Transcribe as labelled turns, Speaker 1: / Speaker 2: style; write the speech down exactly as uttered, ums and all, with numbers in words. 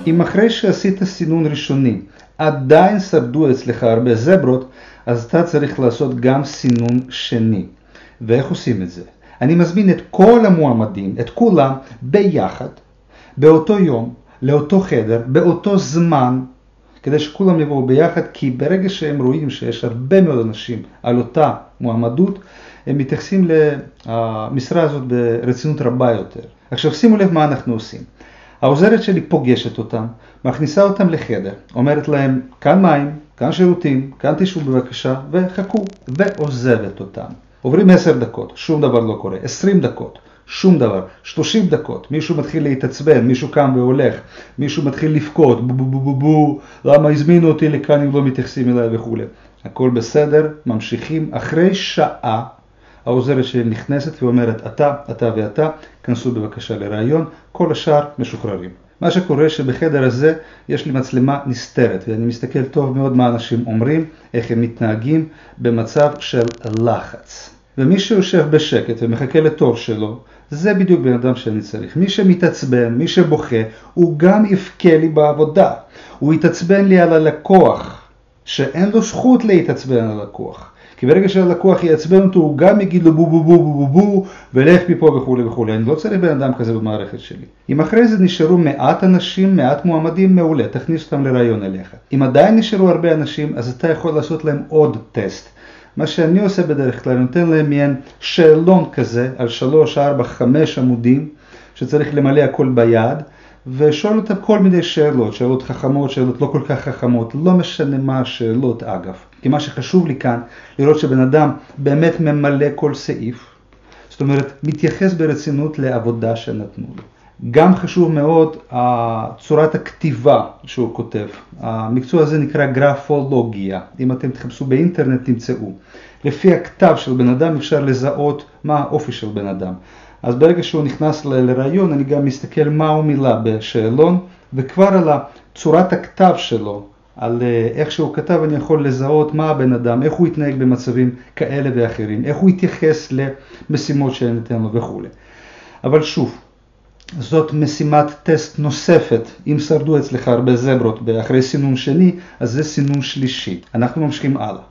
Speaker 1: אם אחרי שעשית סינון ראשוני עדיין שרדו אצלך הרבה זברות, אז אתה צריך לעשות גם סינון שני. ואיך עושים את זה? אני מזמין את כל המועמדים, את כולם ביחד, באותו יום, לאותו חדר, באותו זמן, כדי שכולם יבואו ביחד, כי ברגע שהם רואים שיש הרבה מאוד אנשים על אותה מועמדות, הם מתייחסים למשרה הזאת ברצינות רבה יותר. עכשיו שימו לב מה אנחנו עושים. העוזרת שלי פוגשת אותם, מכניסה אותם לחדר, אומרת להם כאן מים, כאן שירותים, כאן תשבו בבקשה וחכו, ועוזבת אותם. עוברים עשר דקות, שום דבר לא קורה, עשרים דקות, שום דבר, שלושים דקות, מישהו מתחיל להתעצבן, מישהו קם והולך, מישהו מתחיל לבכות, בו בו בו בו בו, למה הזמינו אותי לכאן אם לא מתייחסים אליי וכו'. הכל בסדר, ממשיכים, אחרי שעה העוזרת שלי נכנסת ואומרת אתה, אתה ואתה, כנסו בבקשה לרעיון, כל השאר משוחררים. מה שקורה שבחדר הזה יש לי מצלמה נסתרת, ואני מסתכל טוב מאוד מה אנשים אומרים, איך הם מתנהגים במצב של לחץ. ומי שיושב בשקט ומחכה לתור שלו, זה בדיוק בן אדם שאני צריך. מי שמתעצבן, מי שבוכה, הוא גם יפקה לי בעבודה. הוא יתעצבן לי על הלקוח, שאין לו זכות להתעצבן על הלקוח. כי ברגע שהלקוח יעצבן אותו, הוא גם יגיד לו בו בו בו בו בו בו, ולך מפה וכו' וכו'. אני לא צריך בן אדם כזה במערכת שלי. אם אחרי זה נשארו מעט אנשים, מעט מועמדים, מעולה, תכניס אותם לרעיון אליך. אם עדיין נשארו הרבה אנשים, אז אתה יכול לעשות להם עוד טסט. מה שאני עושה בדרך כלל, נותן להם מעין שאלון כזה, על שלוש, ארבע, חמש עמודים, שצריך למלא הכל ביד, ושואל אותם כל מיני שאלות, שאלות חכמות, שאלות לא כל כך חכמות, לא משנה מה השאלות אגב. כי מה שחשוב לי כאן, לראות שבן אדם באמת ממלא כל סעיף, זאת אומרת, מתייחס ברצינות לעבודה שנתנו לו. גם חשוב מאוד צורת הכתיבה שהוא כותב. המקצוע הזה נקרא גרפולוגיה. אם אתם תחפשו באינטרנט תמצאו. לפי הכתב של בן אדם אפשר לזהות מה האופי של בן אדם. אז ברגע שהוא נכנס לרעיון אני גם מסתכל מה הוא מילה בשאלון, וכבר על צורת הכתב שלו, על איך שהוא כתב אני יכול לזהות מה הבן אדם, איך הוא יתנהג במצבים כאלה ואחרים, איך הוא יתייחס למשימות שניתן לו וכו'. אבל שוב, זאת משימת טסט נוספת. אם שרדו אצלך הרבה זברות אחרי סינון שני, אז זה סינון שלישי. אנחנו ממשיכים הלאה.